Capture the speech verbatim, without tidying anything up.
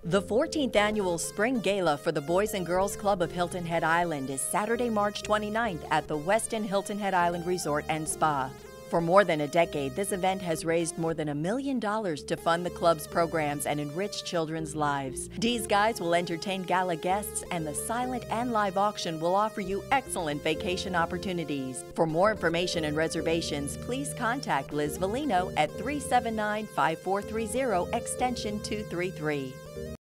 The fourteenth Annual Spring Gala for the Boys and Girls Club of Hilton Head Island is Saturday, March twenty-ninth at the Westin Hilton Head Island Resort and Spa. For more than a decade, this event has raised more than a million dollars to fund the club's programs and enrich children's lives. Dee's Guides will entertain gala guests, and the silent and live auction will offer you excellent vacation opportunities. For more information and reservations, please contact Liz Vallino at three seven nine, five four three zero, extension two three three.